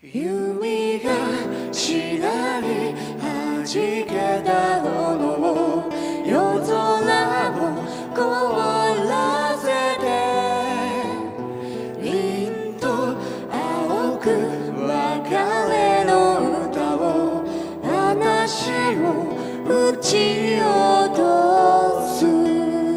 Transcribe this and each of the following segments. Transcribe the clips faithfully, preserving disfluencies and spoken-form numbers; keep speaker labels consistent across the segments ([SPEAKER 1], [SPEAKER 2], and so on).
[SPEAKER 1] 弓がちらり弾けた炎を夜空を凍らせて凛と青く別れの歌を話を打ち落とす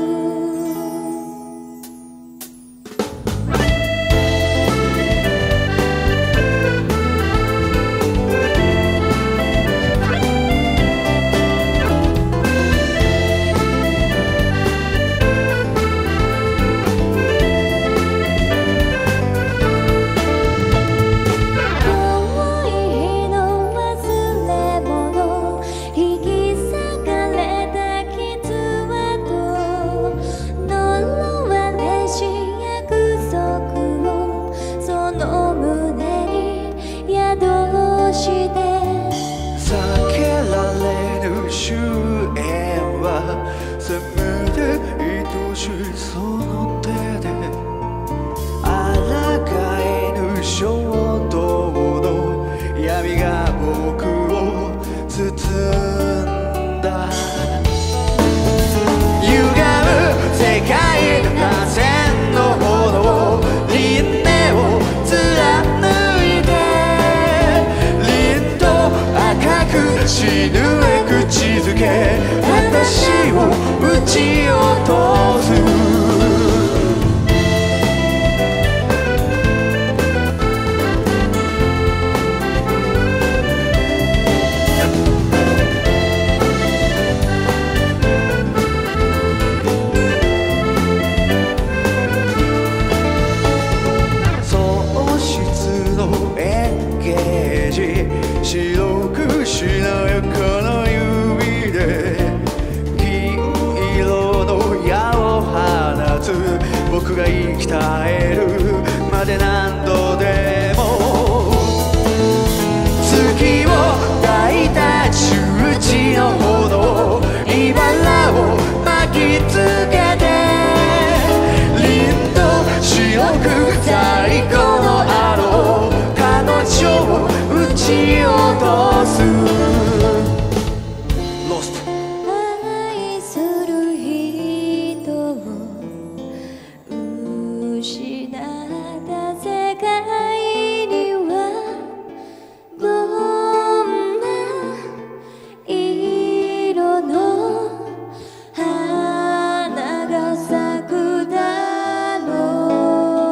[SPEAKER 1] 避けられぬ終焉はせめて愛しいその手で抗えぬ衝動の闇が僕を包んだ歪む世界の螺旋の炎輪廻を貫いて死ぬへ口づけ私を撃ち落とす喪失のエンゲージ白くしなやかな指で金色の矢を放つ僕が生き絶えるまで何度でも月を抱いた十字の炎茨を巻きつけて凛と白く最高のあの彼女を撃ち落とす
[SPEAKER 2] 愛する人を失った世界にはどんな色の花が咲くだろう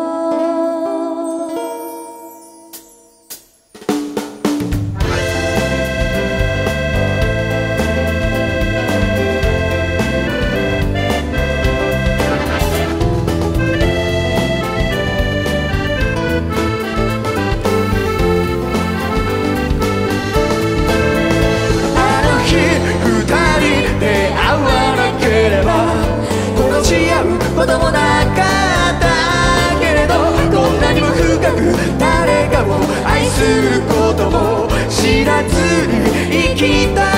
[SPEAKER 1] こともなかったけれどこんなにも深く誰かを愛することも知らずに生きた